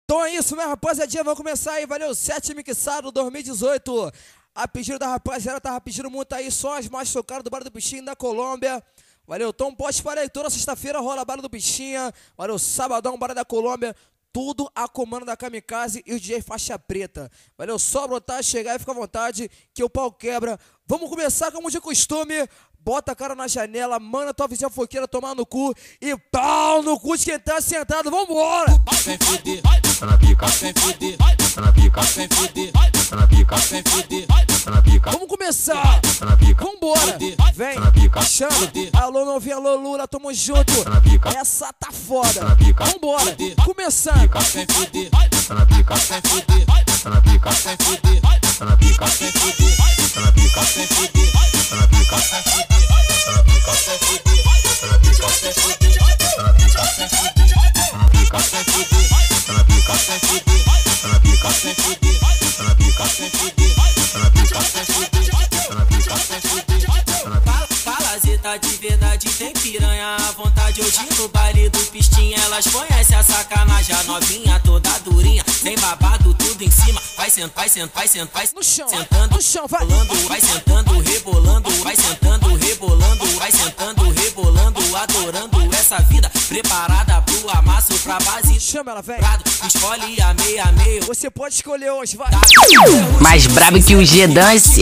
Então é isso, minha rapaziadinha, vamos começar aí, valeu, 7 mixado 2018. A pedido da rapaziada, tava pedindo muito aí, só as mais tocadas do Bar do Bichinho da Colômbia. Valeu, então pode parar aí, toda sexta-feira rola Bar do Bichinha. Valeu, sabadão, Bar da Colômbia. Tudo a comando da Kamikaze e o DJ Faixa Preta. Valeu, só brotar, chegar e fica à vontade, que o pau quebra. Vamos começar como de costume. Bota a cara na janela, manda tua vizinha foqueira tomar no cu e pau no cu de quem tá sentado, vambora! Vem fuder, entra na pica, vem fuder, entra na pica, vem fuder, entra na pica, vem fuder, entra na pica. Vamos começar! Entra na pica, vambora! Vem, entra na pica, chama! fuder. Alô novinha, alô Lula, tamo junto! Entra na pica, Essa tá foda! entra na pica, Vambora! fuder. Começando! Pica, vem fuder, entra na pica, vem fuder, entra na pica, vem fuder, entra na pica, vem fuder, entra na pica, vem fuder, entra na pica, vem fuder, entra na pica, vem fuder, entra na pica, vem fuder, entra na pica, vem fuder, entra na pica, vem fuder, entra na pica, vem fuder, entra na pica, vem fuder, entra na pica, vem fuder, entra na pica, vem fuder, entra na pica, vem fuder, entra na pica. Palazeta de verdade tem piranha à vontade. Hoje no baile do Pistinha elas conhecem a sacanagem. A novinha toda durinha, tem babado tudo em cima. Vai sentando, vai sentando, vai sentando, No chão, sentando, no chão, vai! rebolando, vai sentando, rebolando, vai sentando, rebolando, vai sentando, rebolando, adorando essa vida, preparada pro amasso, pra base. Chama ela, vem! Escolhe a meia, meio. Você pode escolher hoje, vai! Mais brabo que o G-Dance.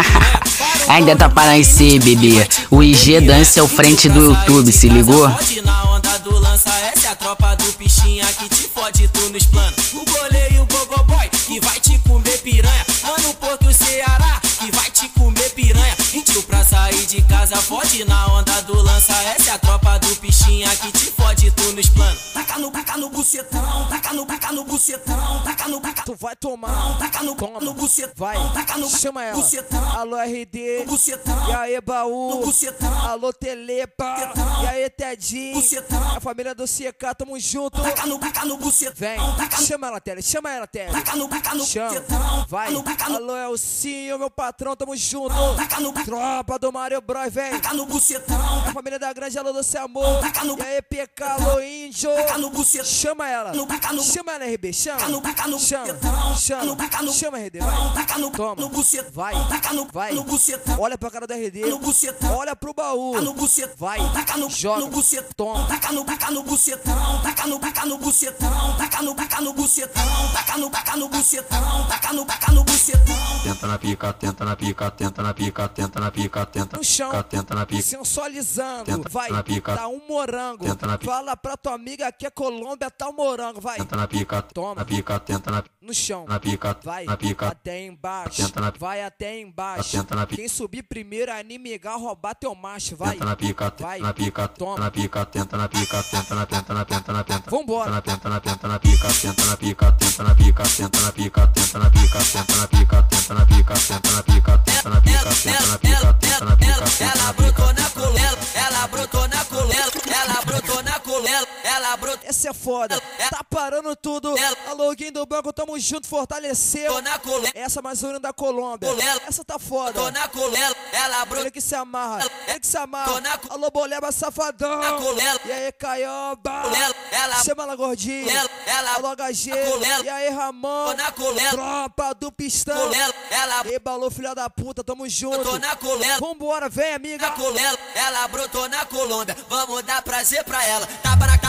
Ainda tá para nascer, bebê. O IG-Dance é o frente do YouTube, se ligou? Fode na onda do lança, essa é a tropa do Pistinha que te fode tu nos planos. O goleiro e o gogoboy que vai te comer piranha. Mano, Porto Ceará que vai te comer piranha. Mentiu pra sair de casa, fode na onda do lança, essa é a tropa do Pistinha que te fode tu nos planos. Taca no bucetão, taca no bucetão, taca no Tu vai tomar! taca no Toma. bucetão, Vai! taca no Chama ela! bucetão, Alô RD! bucetão, E aí, baú? bucetão. Alô, Telepa! E aí, Tedinho? Bucetão. A família do CK, tamo junto! Taca no bucetão, Vem! Chama ela, Tele! Chama ela, Tele! taca no Chama! bucetão, Vai! taca no Alô, Elcinho, meu patrão, tamo junto! taca no Tropa do Mario Bros, vem! taca no bucetão, A família da Grande, alô, Doce Amor! Taca no- E aí, PK, alô, Índio! taca no bucetão, Chama ela! taca no- Chama ela, RB! Chama! taca no Chama! bucetão, Chama! taca no- Chama, RD! Vai! taca no Toma! bucetão, Vai! taca no Vai! bucetão, Olha pra cara do RD! no bucetão, Olha pro baú! no bucetão, Vai! taca no Joga! bucetão, Toma! taca no bucetão, taca no bucetão, taca no bucetão, taca no bucetão, taca no bucetão. Tenta na pica, tenta na pica, tenta na pica, tenta na pica, tenta No chão, tenta na pica. sensualizando, Tenta vai, na pica. dá um morango, Tenta na pica. fala pra tua amiga que é Colômbia, tá um morango, vai, Tenta na pica, Toma. na pica, tenta no chão, na pica, vai, na pica, até embaixo, Tenta na- vai até embaixo, Tenta na pica. quem subir primeiro é inimigar, roubar teu macho, vai, tenta na pica, vai, na pica, toma. na pica, tenta na pica, tenta na tenta na tenta na tenta. Vambora. Tenta na pica, tenta na pica, tenta na pica, tenta na pica, tenta na pica, tenta na pica, tenta na pica, tenta na pica, tenta na pica, tenta na pica, tenta na pica, tenta Ela na brotou pica. na colela, ela brotou na colela, ela brotou na colela, ela brotou essa é foda, tá parando tudo, alô, Guinho do Banco, tamo junto, fortaleceu, na colela, essa mais uma da Colômbia, essa tá foda, brotou na colela, ela brotou ele que se amarra, ele que se amarra. Tô na- Alô, Boleba Safadão. Na colela. E aí, Caioba. ela Chama ela, gordinho. ela Alô, HG. colela. E aí, Ramon. Tô na colela. Tropa do Pistão. colela, ela E balou, filha da puta, tamo junto. brotou na colela. Vambora, vem, amiga. Na colela, ela brotou na Colômbia. Vamos dar prazer pra ela. Tapa na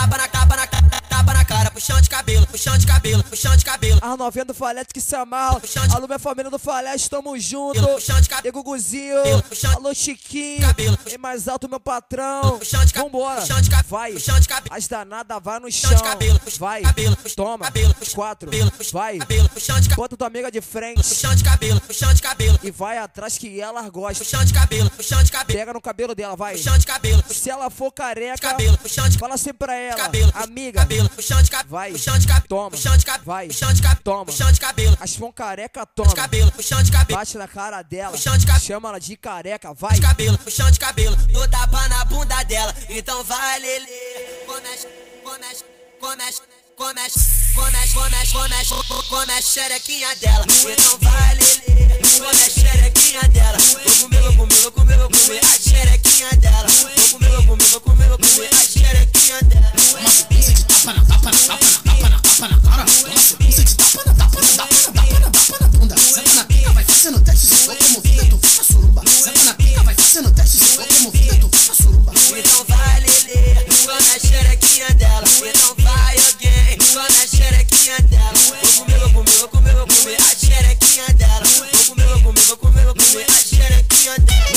cara, puxão de cabelo, puxão de cabelo, puxão de cabelo. As novinhas do Falete que se amarram. Puxão de- Alô, minha família do Falete, tamo junto. Puxão de cabelo. E Guguzinho. Puxão de- Alô, Chiquinho. Cabelo. E mais alto, meu patrão. Puxão de cabelo. Vambora. Puxão de cabelo. Vai. Puxão de cabelo. As danadas vai no Puxão chão. de cabelo. Vai. Cabelo. Toma. Cabelo. 4. Cabelo. Vai. Cabelo, puxão de cabelo. Bota tua amiga de frente. Puxão de cabelo, puxão de cabelo. E vai atrás que ela gosta. Puxão de cabelo, puxão de cabelo. Pega no cabelo dela, vai. Puxão de cabelo, puxão Se ela for careca, de cabelo, puxão de fala assim pra ela. cabelo. Amiga, Cabelo, puxão de cabelo. vai. Puxão de cabelo. Toma. Puxão de cabelo. Vai. Puxão de cabelo. Toma. Puxão de cabelo. as mãos careca, toma. Cabelo, puxão de cabelo. Bate na cara dela. Puxão de cabelo. Chama ela de careca, vai. De cabelo, puxão de cabelo. Dou tapa na bunda dela. Então vai, Lelê. Começa, começa, começa, come a xerequinha dela. Então vai, Lelê, come a xerequinha dela. Vou comer a xerequinha dela. Vou comer a xerequinha dela. Toma sequência de tapa na tapa na tapa na tapa na tapa na cara. Toma sequência de tapa na tapa na tapa na tapa na tapa na bunda. Senta na pica, vai fazendo teste, se for comovida, tu fica suruba. Senta na pica, vai fazendo teste, se for comovida, tu fica suruba. Então vai, Lelê, come a xerequinha dela. Então vai, alguém, come a xerequinha dela. Vou comer a xerequinha dela. Vou comer a xerequinha dela.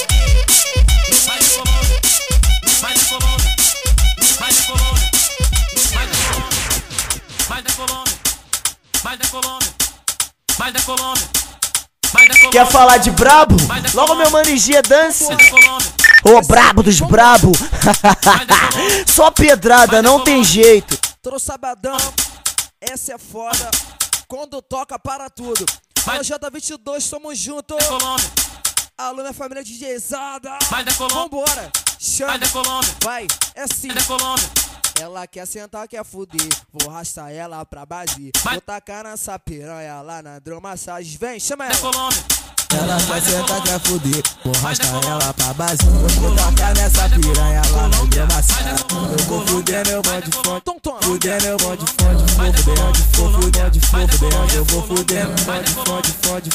Vai da Colômbia, vai da Colômbia, vai da Colômbia, vai da Colômbia, vai da Colômbia, vai da Colômbia, vai da Colômbia. Quer falar de brabo? Logo meu mano IG Dance. Ô, brabo dos brabo. Só pedrada, não tem jeito. Todo sabadão, essa é foda. Quando toca para tudo. Fala J22, tamo junto. Alô, minha família DJzada. Vai da Colômbia. Vambora. Chama. Vai da Colômbia. Vai, é sim. Vai da Colômbia. Ela quer sentar, quer fuder. Vou arrastar ela pra base. Vai. Vou tacar nessa piranha lá na hidromassagem. Vem, chama Vai da ela. Colômbia. Ela quer sentar, quer fuder. Vou arrastar ela pra base. Vou tacar nessa piranha lá na hidromassagem. Eu vou fuder meu bode fonte. Fuder meu bode fonte. Vou fuder de fogo dentro. Eu vou fuder meu bode fonte. Fode.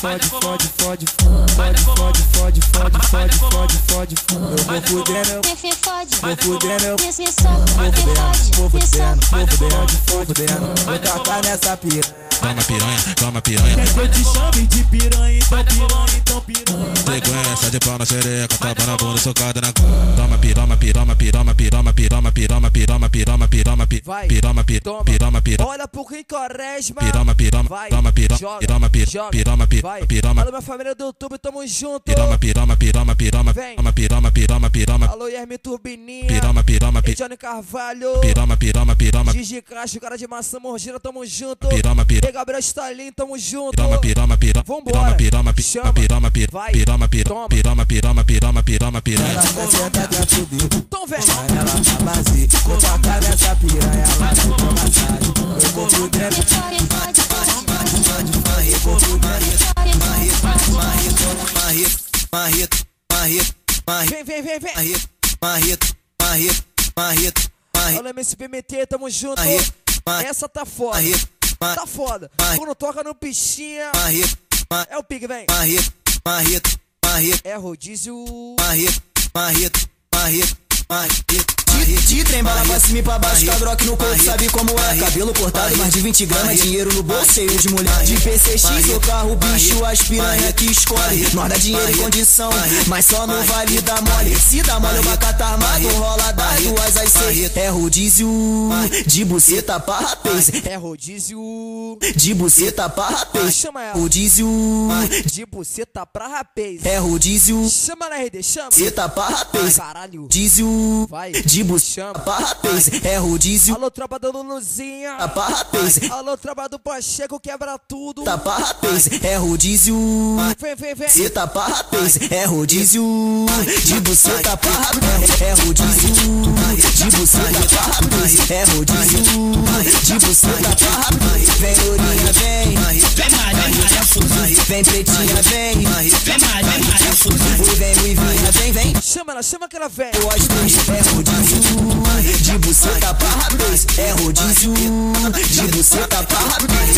Eu vou fuder meu. Vou fuder meu. Vou fudendo. Vou tacar nessa piranha. Toma piranha. Quer que eu te chame de piranha, então piranha. Sequência de pau na xereca, tapa na bunda, socada na cara. Toma piroma. Vai, olha pro Rincoresma. Vai, joga. Alô, minha família do YouTube, tamo junto. Vem. Alô, Yermi Turbininha. E Johnny Carvalho. Gigi Crash, o cara de maçã morgina, tamo junto. E Gabriel Stalin, tamo junto. Vambora. Chama. Vai. Toma. Então vem. Ela tá base, vou tacar nessa piranha lá na massagem. Eu vou fuder. Vem. Olha, MSPMT, tamo junto. Essa tá foda. Tá foda. Quando toca no pichinha, é o pique, vem. É rodízio. De trem bala pra cima e pra baixo, cadroque no corpo, sabe como é. Cabelo cortado, mais de 20 gramas, dinheiro no bolso, cheio de mulher. De PCX, o carro, bicho, as piranha que escolhe. Nós dá dinheiro em condição, mas só não vale dar mole. Se dá mole, o bacata armado, rola das 2 às 6. É rodízio, de buceta pra rapaz. É rodízio. De buceta pra rapaz. Chama ela. Rodízio, De buceta pra rapaz. é rodízio, Chama na RD, chama. buceta pra rapaz. Caralho. Rodízio, Vai. de buceta Chama. pra rapaz. É rodízio, Alô, tropa da Luluzinha. pra rapaz. Alô, tropa do Pacheco, quebra tudo. Tá pra rapaz, é rodízio. Vem. Ceta pra rapaz, é rodízio. De buceta pra rapaz, é rodízio. De buceta pra rapaz, é rodízio. De buceta pra rapaz. Vem lourinha, vem. Vem pretinha, vem. Vem ruivinha, vem. Chama que ela vem. As três é rodízio. De buceta pra rapaz, é rodízio. De buceta pra rapaz.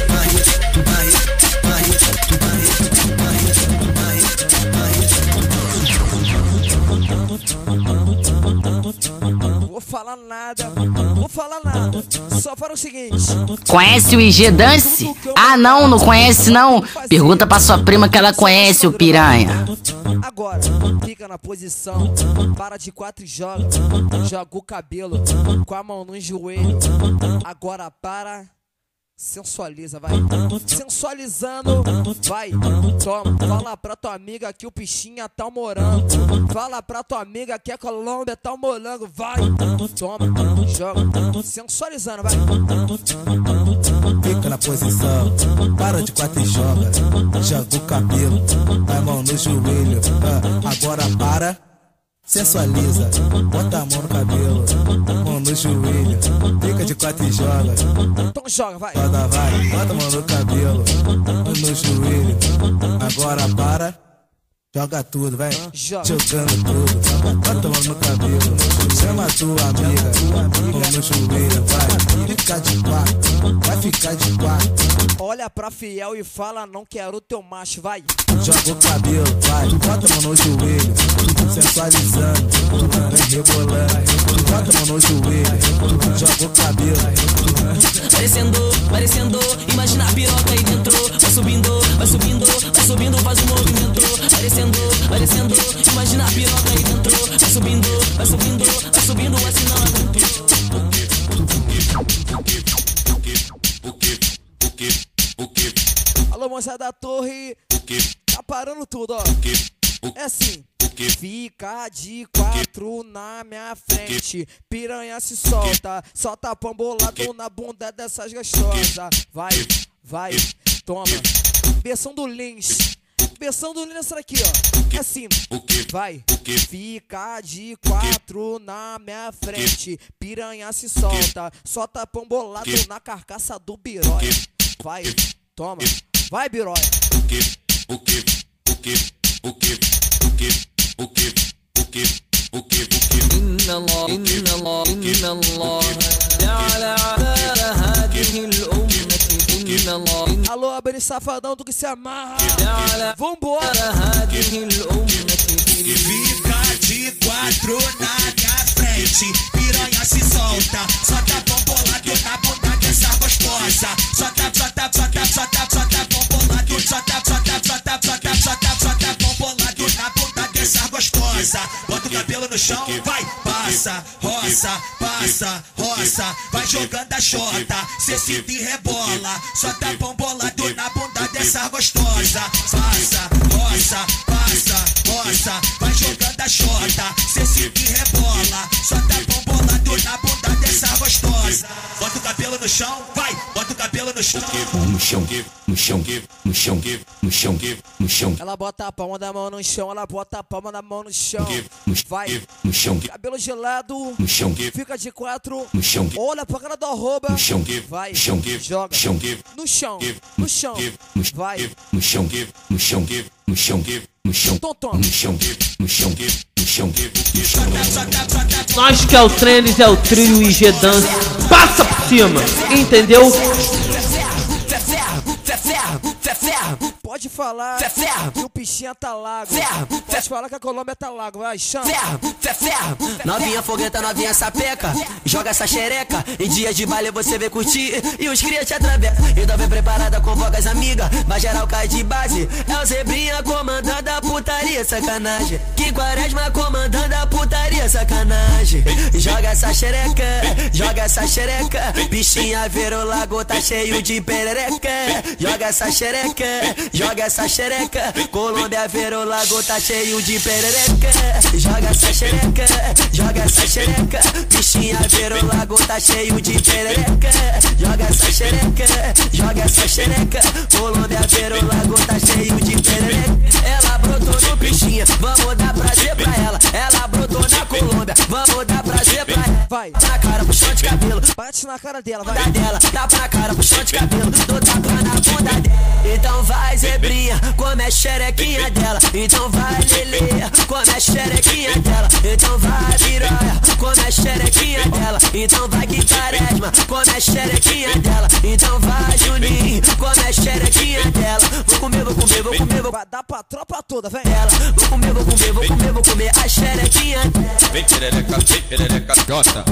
Vou falar nada. Só fala o seguinte. Conhece o IG Dance? Ah, não conhece não. Pergunta pra sua prima que ela conhece, o piranha. Agora, fica na posição. Para de 4 e joga. Joga o cabelo com a mão no joelho. Agora para. Sensualiza, vai. Sensualizando, vai. Toma, fala pra tua amiga que o pichinha tá morando. Fala pra tua amiga que a Colômbia tá morango. Vai, toma, joga. Sensualizando, vai. Fica na posição, para de 4 e joga. Joga o cabelo, a mão no joelho. Agora para. Sensualiza, bota a mão no cabelo, mão no joelho, fica de quatro e joga. Então joga, vai. Roda, vai, bota a mão no cabelo, mão no joelho. Agora para, joga tudo, vai. Jogando tudo, bota a mão no cabelo, chama a tua amiga, mão no joelho, vai. Fica de quatro, vai ficar de quatro. Olha pra fiel e fala, não quero teu macho, vai. Joga o cabelo, vai, bota a mão no joelho, sensualizando, vem rebolando, bota a mão no joelho, joga o cabelo. Parecendo, imagina a piroca aí dentro. Vai subindo, faz um movimento. Parecendo, imagina a piroca aí dentro. Vai subindo, assinando. Alô, moça da torre, tá parando tudo, ó. É assim, fica de quatro na minha frente, piranha se solta, solta pão bolado na bunda dessas gostosas. Vai, toma, versão do Lins. Versão do Lins essa daqui, ó. É assim, vai, fica de quatro na minha frente, piranha se solta, solta pão bolado na carcaça do biróia. Vai, toma, vai biróia. Alô, Abel Safadão do que se amarra. Vambora. Fica de quatro na minha frente, piranha se solta, solta pão bolado na bunda dessa gostosa. Solta pão bolado, solta pão bolado na bunda dessa gostosa. Bota o cabelo no chão, vai, passa, roça, vai jogando a xota, cê se rebola, solta pão bolado na bunda dessa gostosa. Passa, roça, vai jogando a xota, cê se rebola, solta pão bolado na bunda dessa gostosa. Bota o cabelo no chão, vai, bota o cabelo no chão. No chão. Ela bota a palma da mão no chão, ela bota a palma da mão no chão. Vai, cabelo gelado, fica de quatro, olha pra cara do arroba. Vai, joga no chão, vai. No chão. Tonton. Nós que é o Trenes, é o trio IG Dance. Passa por cima, entendeu? Pode falar que o Pichinha tá lago. Pode falar que a Colômbia tá lago. Vai, chama. Novinha fogueta, novinha sapeca, joga essa xereca. Em dias de baile você vem curtir e os cria te atravessa. Então vem preparada, convoca as amigas, vai geral cai de base. É o Zebrinha comandando a putaria, sacanagem. Que Quaresma comandando a putaria, sacanagem. Joga essa xereca, bichinha ver o lago tá cheio de perereca. Joga essa xereca, Colômbia ver o lago tá cheio de perereca. Joga essa xereca, bichinha ver o lago tá cheio de perereca. Joga essa xereca, Colômbia ver o lago tá cheio de perereca. Ela brotou no Pichinha, vamos dar prazer pra ela. Ela brotou na Colômbia, vamos dar prazer pra ela. Vai, na cara, puxão de cabelo, bate na cara dela, vai. Tapa na cara, puxão de cabelo, tô tapando na bunda dela. Então vai, Zebrinha, come a xerequinha dela. Então vai, Lelê, come a xerequinha dela. Então vai, Piranha, come a xerequinha dela. Então vai, Quaresma, come a xerequinha dela. Então vai, Juninho, come a xerequinha dela. Vou comer. Vai dar pra tropa toda, vem. Vou comer a xerequinha dela. Vem perereca, J.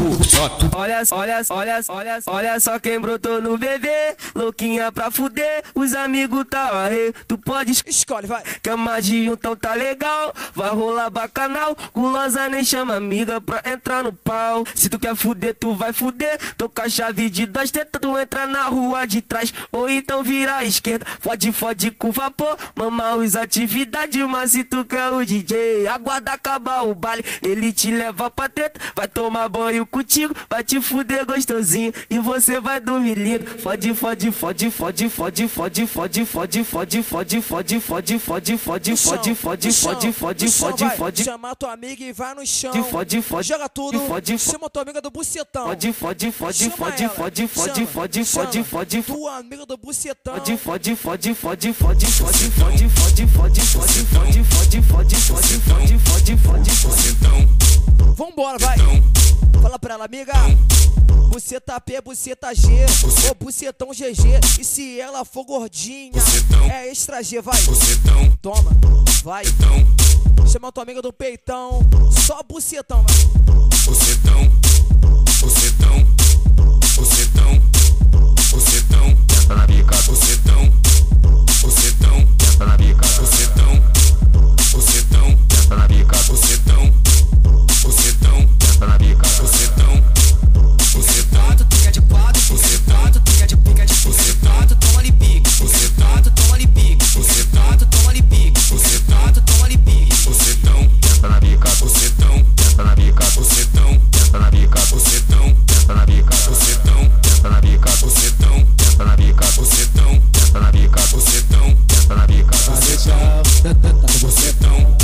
Olha só quem brotou no bebê, louquinha pra fuder, os amigos tá aí, tu pode escolhe, vai. Cama de então tá legal, vai rolar bacanal, gulosa nem chama amiga pra entrar no pau. Se tu quer fuder, tu vai fuder, tô com a chave de 2 tetas, tu entra na rua de trás, ou então vira à esquerda, fode com vapor, mamar os atividades, mas se tu quer o DJ, aguarda acabar o baile, ele te leva pra treta, vai tomar banho contigo, vai te fuder gostosinho, e você vai dormir lindo, fode fode, fode, fode, fode, fode, fode, fode, fode, fode, fode, fode, fode, fode, fode, fode, fode, fode, fode, fode. Chama tua amiga e vai no chão. Fode, fode, joga tudo. Fode, chama tua amiga do bucetão. Fode, fode, fode, fode, fode, fode, fode, fode, fode. Tua amiga do bucetão. Fode, fode, fode, fode, fode, fode, fode, fode, fode, fode, fode, fode, fode, fode, fode, fode, fode, bucetão. Vambora, vai. Fala pra ela, amiga. Buceta P, buceta G, ou bucetão GG. E se ela for gordinha, é extra G, vai. Toma, vai. Chama tua amiga do peitão, só bucetão, vai. Bucetão, bucetão, bucetão, bucetão, tenta na bica, bucetão, bucetão, tenta na bica, bucetão, bucetão, tenta na bica, bucetão, bucetão, tenta na bica, bucetão, bucetão, tu fica de quatro, bucetão, tu fica de pica de bucetão, tu toma ali pique, bucetão, tu toma ali pique, bucetão, tu toma ali pique, bucetão, tu toma ali pique, bucetão, tenta na bica, bucetão, tenta na bica, bucetão, tenta na bica, bucetão, tenta na bica, bucetão, tenta na bica, bucetão, tenta na bica, bucetão, tenta na bica, bucetão, tenta na bica, bucetão, bucetão,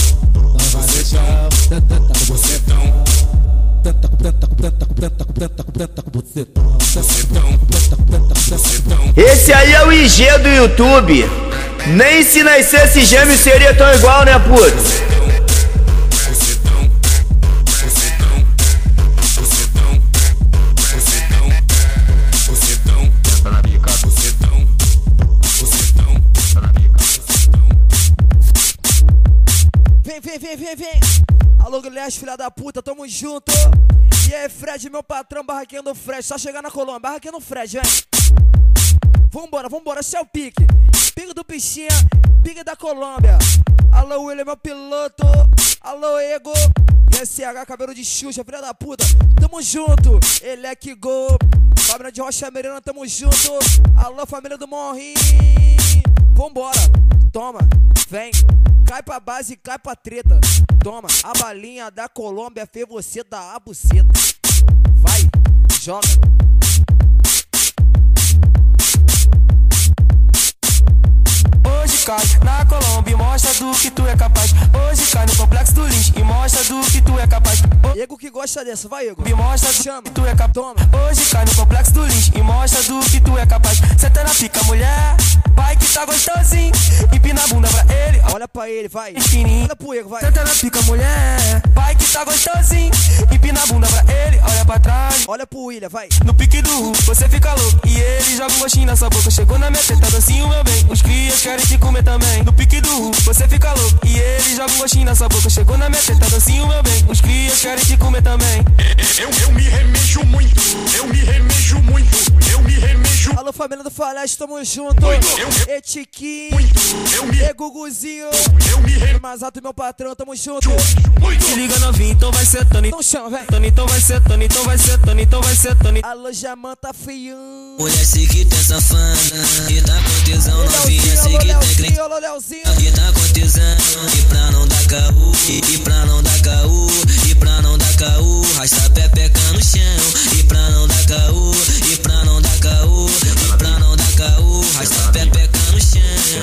Esse aí é o IG do YouTube. Nem se nascesse gêmeo seria tão igual, né, puto? Vem. Alô, Guilherme, filha da puta, tamo junto. E aí, Fred, meu patrão, barraquinha do Fred. Só chegar na Colômbia, barraquinha do Fred, vem. Vambora, esse é o pique. Pique do Pichinha, pique da Colômbia. Alô, William, meu piloto. Alô, Ego. E SH, cabelo de Xuxa, filha da puta. Tamo junto, ele é que gol. Família de Rocha Merena, tamo junto. Alô, família do Morrinho. Vambora, toma, vem. Cai pra base, cai pra treta. Toma, a balinha da Colômbia fez você dar a buceta. Vai, joga. Hoje cai na Colômbia e mostra do que tu é capaz. Hoje cai no complexo do lixo e mostra do que tu é capaz. Ego que gosta dessa, vai, Ego. E mostra do que tu é capaz. Toma. Hoje cai no complexo do lixo e mostra do que tu é capaz. Senta na pica, mulher, vai que tá gostosinho. Empina a bunda pra ele, olha pra ele, vai. Olha pro Ego, vai. Senta na pica, mulher, vai que tá gostosinho. Empina a bunda pra ele, olha pra trás. Olha pro William, vai. No pique do Ru, você fica louco e ele joga um gostinho na sua boca. Chegou na minha teta, docinho, meu bem. Os crias querem te comer também. No pique do Ru, você fica louco e ele joga um gostinho na sua boca. Chegou na minha teta, docinho, meu bem. Os crias querem te comer também. Eu me remexo muito, eu me remejo muito, eu me remejo. Alô, família do Falete, tamo junto. Etiquinho, Guguzinho, mais alto meu patrão, tamo junto. Se liga novinho, então vai setando. Então chama, vem. Então vai setando, então vai setando, então vai setando. Alô, Jamanta Fião. Mulher seguida é safada, e tá com tesão, novinha seguida é crente. Alô, Leozinho. E tá com tesão, e pra não dar caô, e pra não dar caô, e pra não dar caô, rasta pepeca no chão. E pra não dar caô, e pra não dar caô, e pra não dar caô, rasta pepeca no chão.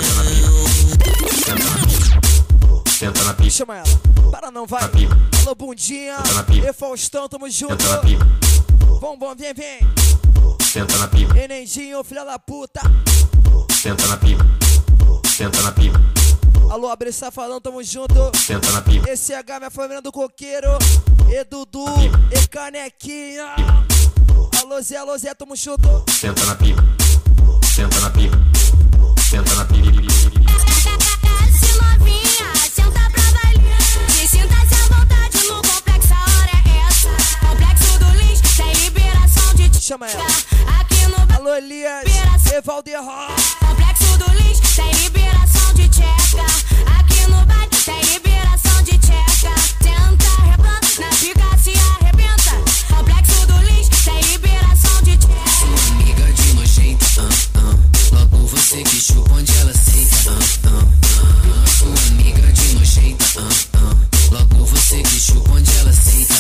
Senta na pica. Chama ela, para não, vai. Alô, bundinha. E Faustão, tamo junto. Senta na pica. Bom, vem. Senta na pica. Enendinho, filha da puta. Senta na pica. Senta na pica. Alô, Abre Safadão, tamo junto. Senta na pica. Esse H, minha família do Coqueiro. E Dudu, e Canequinha. Alô, Zé, tamo junto. Senta na pica. Senta na pica. Senta na pica. Desce novinha, senta pra valer. Se sinta-se à vontade no complexo, a hora é essa. Complexo do lixo, tem liberação de chama ela. Aqui no alô, Elias, Evalderro. Complexo do lixo, tem liberação de tcheca. Aqui no baile, tem liberação de tcheca. Tenta, replanta, na pica se arrebenta. Complexo do lixo, tem liberação de tcheca. Sua amiga de nojenta, logo você que chupa onde ela senta, Sua amiga de nojenta, logo você que chupa onde ela senta,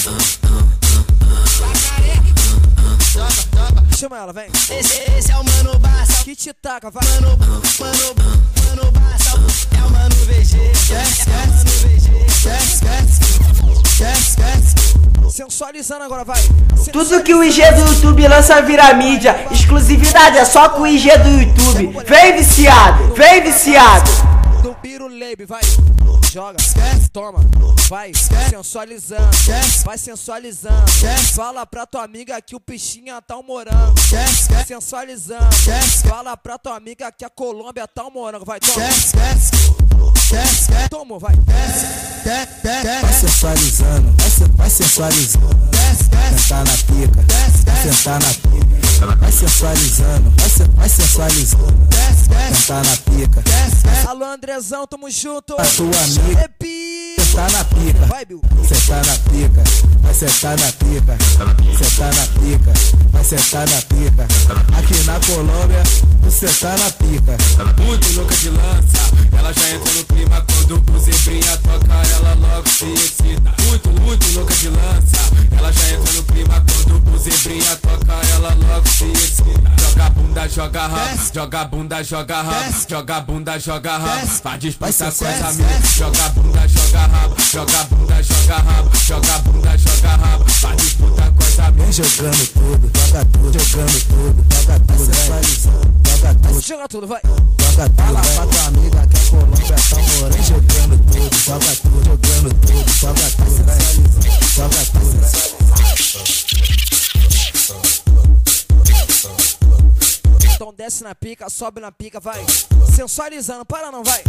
Chama ela, vem. Esse é o Mano Barça. e te taca, vai. Mano, Bassa, é o Mano VG. Sensualizando agora, vai. Tudo que o IG do YouTube lança vira mídia. Exclusividade é só com o IG do YouTube. Vem viciado, vem viciado. Do Biruleibe, vai. Joga, toma, vai sensualizando, vai sensualizando. Fala pra tua amiga que o Pichinha tá um morango. Sensualizando, fala pra tua amiga que a Colômbia tá um morango. Vai, toma. Toma, vai. Vai sensualizando, vai sensualizando. Sentar na pica, sentar na pica. Vai sensualizando, vai sensualizando. Sentar na pica. Alô, Andrezão, tamo junto. A tua amiga sentar na pica. Vai, Bill. Sentar na pica, vai sentar na pica. Sentar na pica, vai sentar na pica. Aqui na Colômbia, você tá na pica. Muito louca de lança, ela já entra no clima quando o zebrinha toca, ela logo se excita. Muito louca de lança, ela já entra no clima quando o zebrinha toca, ela logo se excita. Joga a bunda, joga rabo, joga a bunda, joga rabo, joga a bunda, joga rabo. Vai disputar com as amigas, joga a bunda, joga rabo, joga a bunda, joga rabo, joga a bunda, joga rabo. Vai disputar com as amigas. Vem jogando tudo, joga tudo, jogando tudo, joga tudo, joga tudo. Joga tudo, vai. Joga tudo, fala pra tua amiga que a Colômbia tá morando. Jogando tudo, joga tudo, jogando tudo, joga tudo, joga tudo. Então desce na pica, sobe na pica, vai. Sensualizando, para não, vai.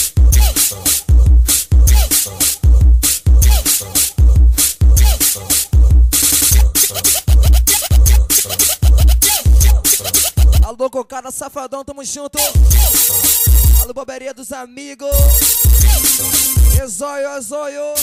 Alô, Cocada Safadão, tamo junto. Alô, Boberia dos Amigos. Ezóio, Ezóio.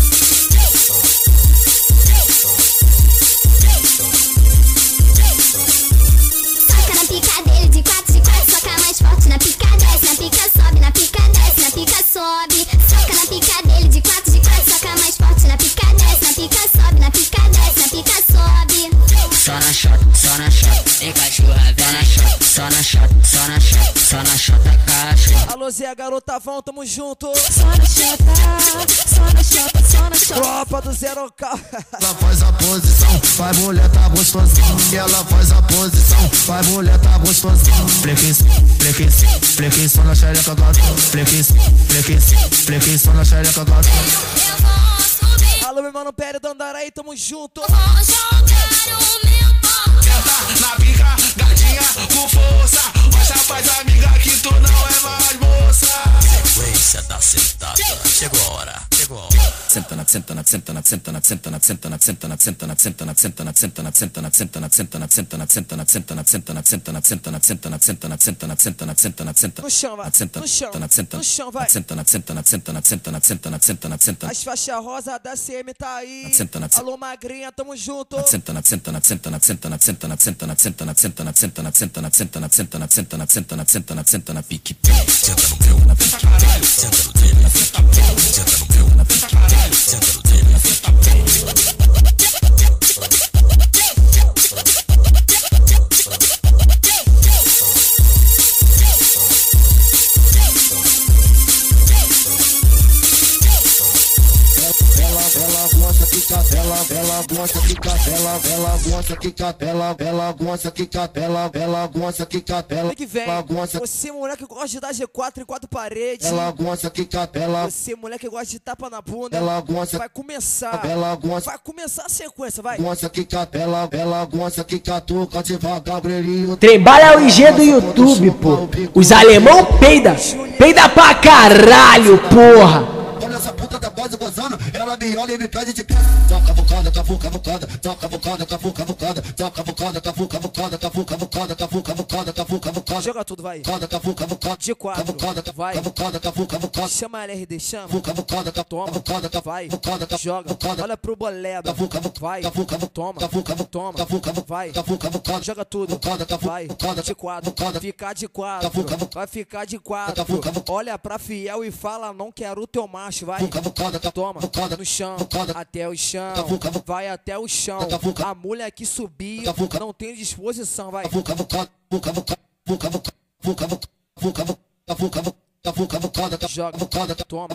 Soca na pica dele de 4 de 4, soca mais forte na pica, desce, na pica sobe, na pica desce, na pica sobe. Soca na pica dele de 4 de 4, soca mais forte na pica, desce, na pica sobe, na pica desce, na pica sobe. Só na shot, tem cachorra, vem na shot. Só na shot, só na shot, cachorra. Alô, Zé Garotavão, tamo junto. Só na shot, só na shot, só na shot. Tropa do Zero K. Ela faz a posição, vai mulher tá gostosinha. Ela faz a posição, vai mulher tá gostosinha. Flexão na xereca gata. Flexão na xereca gata. Alô, meu mano Pérez do Andaraí, tamo junto. Vou jogar o meu pau. Senta na pica, gatinha, com força. Mostra pras amiga que tu não é mais moça. Sequência da sentada, chegou a hora, chegou a hora. Senta na No chão, vai. No chão, vai. As faixas rosa da CM tá aí. Alô, magrinha, tamo junto. Senta na pique, senta no meu, na pique, senta no dele, na pique, senta no meu, na pique, senta no dele, na pique. Que vem. Você, mulher que gosta de dar G4 em 4 paredes. Você, mulher que gosta de tapa na bunda. Vai começar. Vai começar a sequência, vai. Trembala é o IG do YouTube, pô. Os alemão peida pra caralho, porra. Olha essa puta da quase gozando, ela me olha e me pede de pé. Toca vocada, cavuca, toca vocada, cavuca, toca vocada, cavuca, cavuca. Joga tudo, vai. Cavuca, de 4, vai. cavuca. Chama a LRD, chama. Toma, vai. Joga, olha pro boleda. Vai, toma, vai. Joga tudo, vai. De 4, ficar de 4, vai ficar de 4. Olha pra fiel e fala, não quero o teu macho. Vai, toma, no chão, até o chão, vai até o chão. A mulher que subiu não tem disposição, vai. Joga. Toma.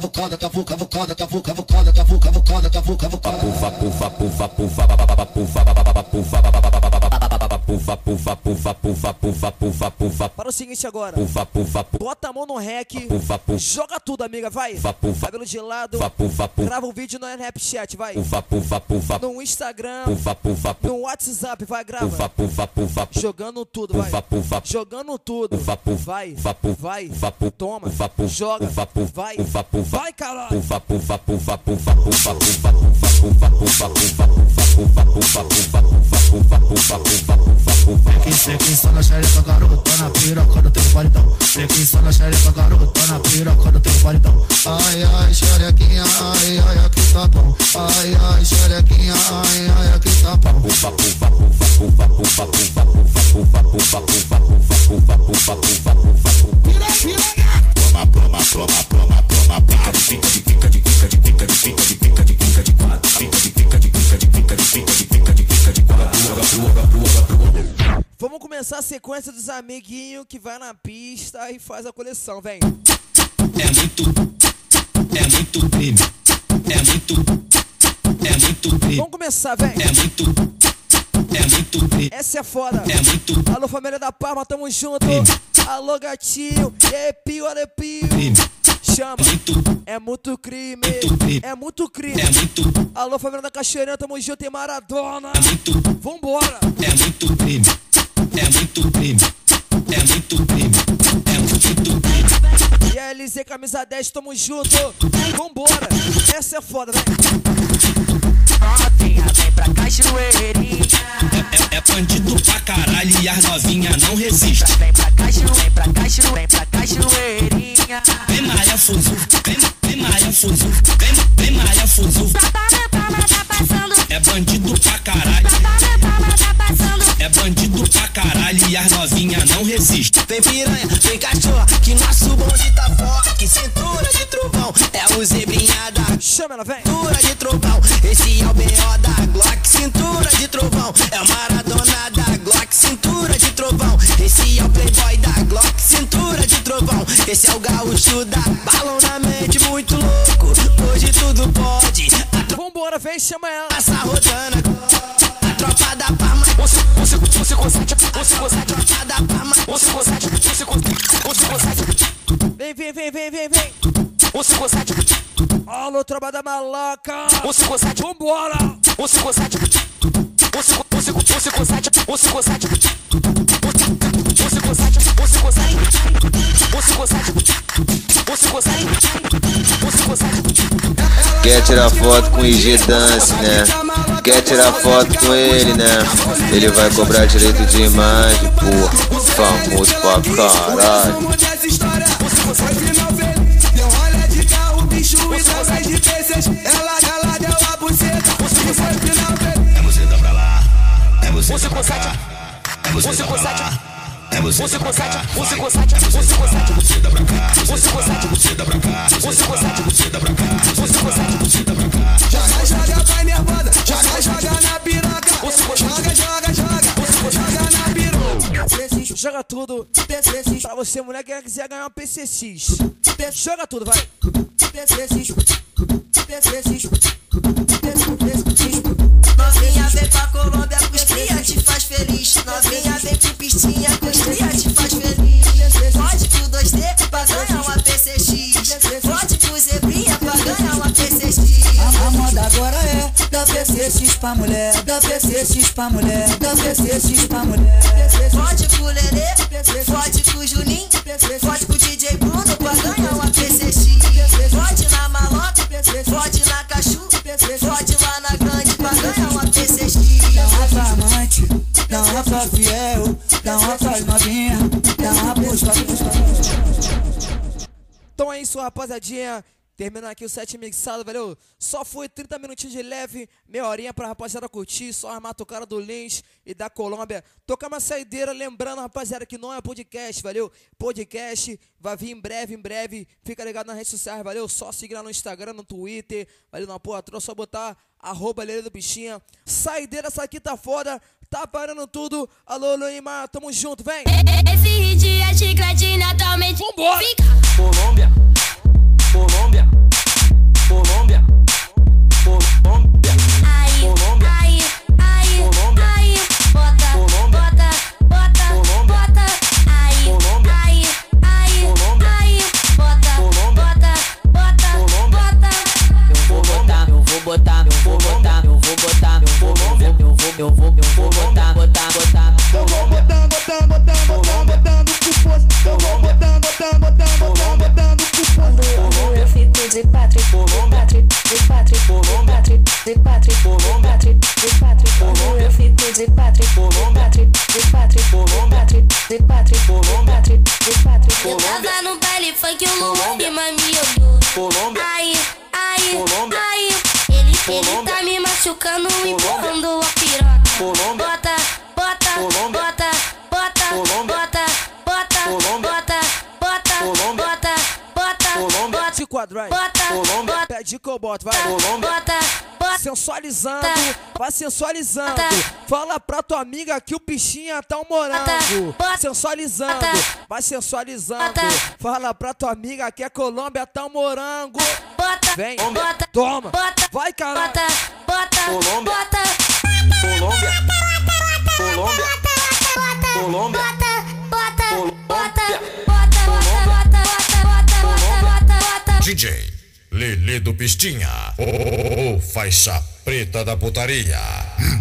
Para o seguinte agora. Bota a mão no rec. Joga tudo, amiga, vai. Cabelo de lado. Grava um vídeo no Snapchat, vai. No Instagram. No WhatsApp, vai, grava. Jogando tudo, vai. Jogando tudo. Vai. Toma. Joga. Vai, caralho. Sequinha só na xereca, garota, na piroca do teu paletão. Sequinha só na xereca, garota, na piroca do teu paletão. Ai, ai, xerequinha, ai, ai, aqui tá bom. Ai, ai, xerequinha, ai, ai, aqui tá bom. Vamos começar a sequência dos amiguinhos que vai na pista e faz a coleção, vem. É muito crime. Vamos começar, vem. É muito crime. Essa é foda. É muito. Alô, família da Parma, tamo junto. Alô, gatinho. E aí, pio, arepio. Chama. É muito crime. É muito crime. Alô, família da Cachoeirinha, tamo junto em Maradona. Vambora. É muito crime. E aí, LZ, camisa 10, tamo junto. Vambora. Essa é foda, né? Novinha, vem pra Cachoeirinha. É bandido pra caralho e as novinha não resistem. Vem pra Cachoeirinha. Vem Maria Fuzu, vem Maria Fuzu, vem Maria Fuzu. É bandido pra caralho. É bandido pra caralho e as novinha não resistem. Vem piranha, vem cachorra, que nosso bonde tá forte. Cintura de trovão, é o zebrinha da. Chama ela, vem. Cintura de trovão, esse é o B.O. da Glock. Cintura de trovão, é o Maradona da Glock. Cintura de trovão, esse é o Playboy da Glock. Cintura de trovão, esse é o gaúcho da balão na mente, muito louco. Hoje tudo pode. Vambora, vem, chama ela. Passa rodando a tropa da Parma. Você consegue, a tropa da Parma. Você consegue. Vem. Você consegue. Alô, tropa da maloca. Você consegue. Vambora. Você consegue. Quer tirar foto com o IG Dance, né? Quer tirar foto com ele, né? Ele vai cobrar direito de imagem, porra. Famoso pra caralho. Deu rolha de carro, bicho e também de P6. Ela deu a buceta. E foi final feliz. É buceta pra lá. É buceta pra cá. É buceta pra lá. É buceta pra cá. Você consegue. É buceta pra cá. Você consegue. Buceta pra cá. Você consegue. Buceta pra cá. Você consegue. Buceta pra cá. Joga, vai nervosa. Joga na piroca. Joga na piroca. Joga tudo. Pra você, mulher, que quiser ganhar um PCX. Joga tudo, vai. Novinha vem pra Colômbia, os cria te faz feliz. Novinha vem pro pistinha, os cria te faz feliz. Pode pro 2D pra ganhar uma PCX. Pode pro zebrinha pra ganhar uma PCX. A moda agora é da PCX pra mulher, da PCX pra mulher, da PCX pra mulher. Pode pro Lelê, pode pro Juninho, pode pro DJ Bruno pra ganhar uma PCX. Pode na Maloca, pode na Cachu, pode lá na Grande pra ganhar uma PCX. Dá uma pra amante, dá uma pra fiel, dá uma pra novinha, dá uma pra. Então é isso, rapaziadinha. Terminando aqui o set mixado, valeu? Só foi 30 minutinhos de leve, meia horinha pra rapaziada curtir, só armar a cara do Lins e da Colômbia. Tocar uma saideira, lembrando, rapaziada, que não é podcast, valeu? Podcast vai vir em breve, fica ligado nas redes sociais, valeu? Só seguir lá no Instagram, no Twitter, valeu? Na porra, só botar @Lele do Bichinha. Saideira, essa aqui tá foda, tá parando tudo. Alô, Loimar, tamo junto, vem! Esse dia chiclete natalmente. Vambora! Colômbia. Eu tava no baile funk, o Luan Lima me olhou. Aí, ele tá me machucando, empurrando a piroca. Bota, bota, bota, bota, bota, bota, bota, bota, bota, bota, de quadro, vai. Pede que eu boto, vai. Sensualizando, vai sensualizando. Fala pra tua amiga que o bichinha tá um morango. Sensualizando, vai sensualizando. Fala pra tua amiga que a Colômbia tá um morango. Vem, toma, vai caralho. Colômbia, Colômbia, Colômbia, Colômbia, DJ Lelê do Pistinha, faixa preta da putaria.